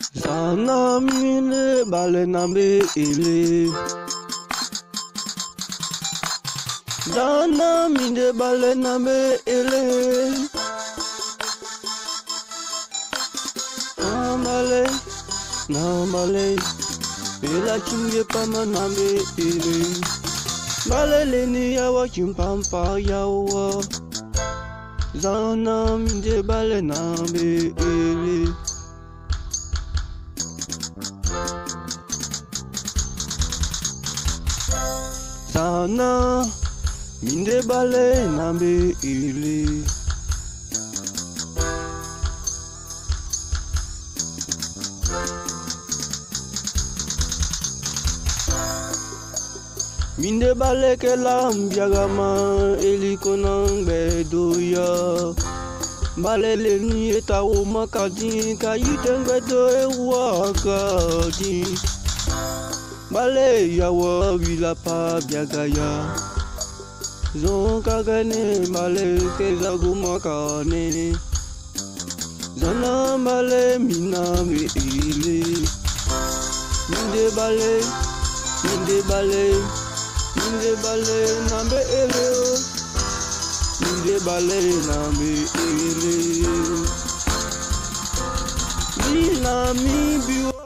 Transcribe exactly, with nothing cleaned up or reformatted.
Sana mine bale nambe ele. Sana mine bale nambe ele. Namale, namale, bela chinge pama nambe ele. Bale leni yawa chimpampa yawa. Sana mine bale nambe ele. Sana minde bale nambe ele. Minde bale ke lambiagama eli konang bedoya. Bale leni eta o makadi kayiteng bedo e wakadi. Bale yawa wila pa biagaya. Zonka gane bale ke zagu makane. Zana bale miname ele. Minde bale, minde bale, minde bale nambe ele. Minde bale nambe ele. Mina mi biwa.